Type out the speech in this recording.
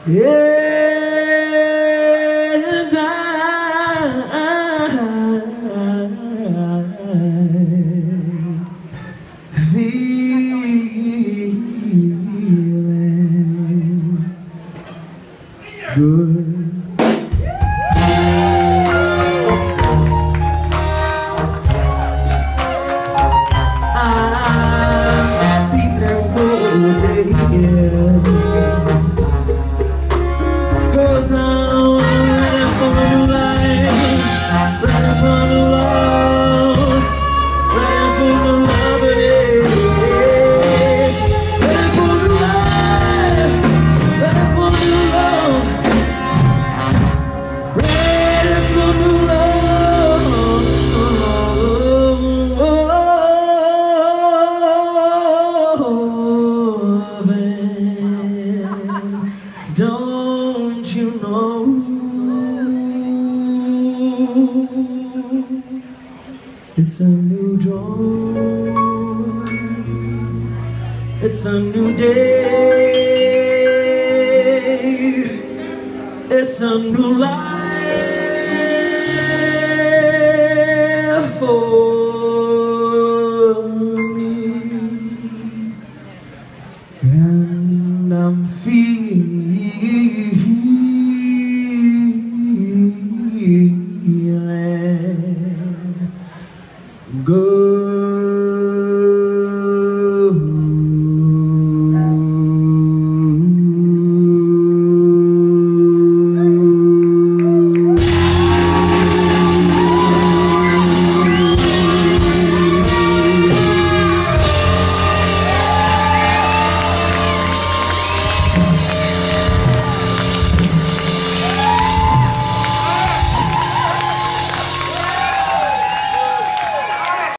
And I feeling good. Cause I'm ready for new life, ready for new love, ready for new love, ready for new life, ready for new love, ready for new love. Don't you know it's a new dawn, it's a new day, it's a new life for me, and I'm feeling